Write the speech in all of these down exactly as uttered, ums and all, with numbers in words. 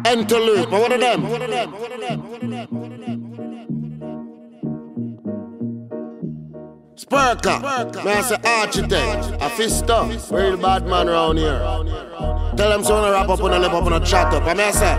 Interlude, but what of them? Spurka, man, I say architect, a fister, real bad man around here. Tell them so when I wrap up on a lip up on a chat up, I mean I say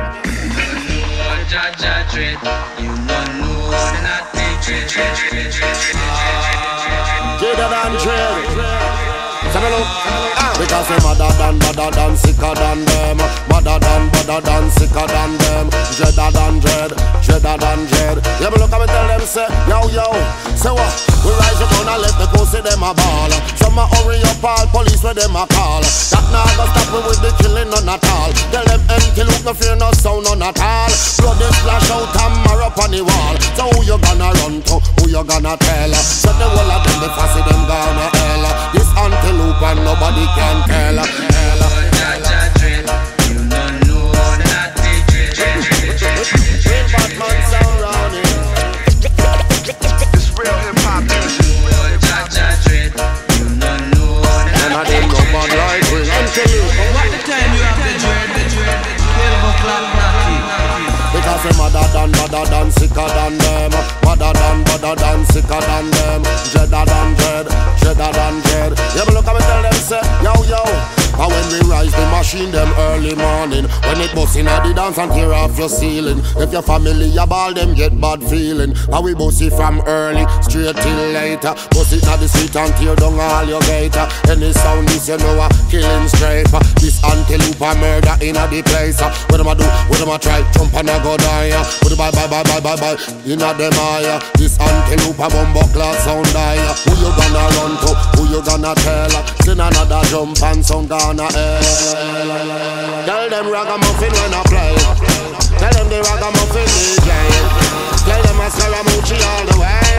Jaja dread, you don't know say not the dread, dread, dread, dread, dread, Jada than dread. Say me look, because they madder than, badder than, sicker than them. Madder than, badder than, sicker than them. Dreader than dread, dreader than dread. Yeah, me look at me tell them say, yo, yo, say what? We rise up and let the pussy them a ball. Some a hurry up all police where them a call. That now go stop me with the killing none at all. Tell them empty look no fear no sound none at all. Blood is splash out and mark up on the wall. So who you gonna run to? Who you gonna tell? So the whole of them before see them gonna hell. This antelope and nobody can tell. Jaja dread, you don't know that the dread, dread, dread, dread, Real bad man sound round here. It's real hip hop music. Jaja dread, you don't know that. None of them no bad like we. Antelope. What the time you have the dread, the dread, twelve o'clock natty. Because they madder than, badder than, sicker than them. Madder than, badder than, sicker than them. Dreader than dread, dreader than dread. Yeah, but look at me tell them say, yo, yo. And when we rise the machine them early morning, when it bust inna the dance and tear off your ceiling. If your family a ball them get bad feeling. And we bust it from early straight till later. Bust it inna the street and tear down all your gator. Any sound this you know a killing straight. This antelope a murder inna the place. What them a do? What them a try? Jump and a go die. What bye bye bye bye bye bye inna them eye. This antelope a bumbo class sound die. Who you gonna run to? Who you gonna tell? Send another jump and sound gonna hell. Tell them ragamuffin when I play. Tell them the ragamuffin D J. Tell them I Scaramucci all the way.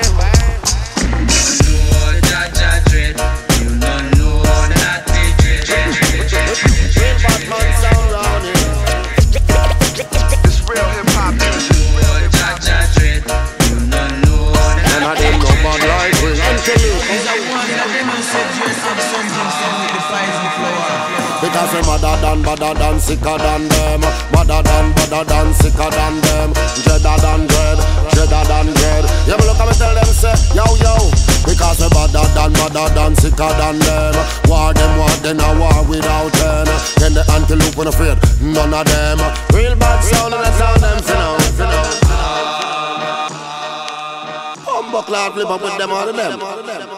Jaja dread, you don't know that the dread, dread, dread, dread, Real bad man sound round here. It's real hip hop music. Jaja dread, you don't know that. None of them no bad like we. Antelope. Is a one that them a say dress up something some with the poison flower. Because they madder than, badder than, sicker than them. Madder than, badder than, sicker than them. Dreader than dread, dreader than dread. Yeah, but look at me tell them say, yo, yo. Because they badder than, badder than, sicker than them. War them, war then a war without end. Then the antelope when afraid, none of them. Real bad sound and that's all them finna, finna. Humble cloud flip up with them all of them.